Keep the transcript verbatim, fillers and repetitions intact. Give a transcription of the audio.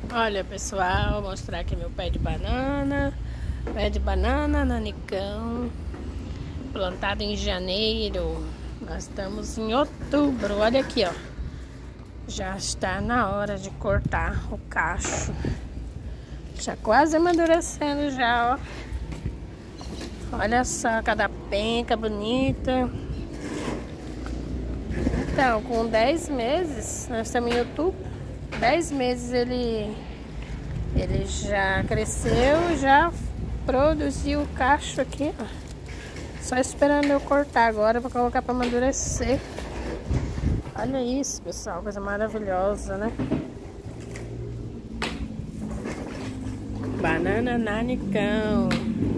Olha, pessoal, vou mostrar aqui meu pé de banana. Pé de banana nanicão, plantado em janeiro. Nós estamos em outubro. Olha aqui, ó. Já está na hora de cortar o cacho. Já quase amadurecendo já, ó. Olha só cada penca bonita. Então, com dez meses, nós estamos em outubro. dez meses ele, ele já cresceu, já produziu o cacho aqui, ó. Só esperando eu cortar agora para colocar para amadurecer. Olha isso, pessoal, coisa maravilhosa, né? Banana nanicão.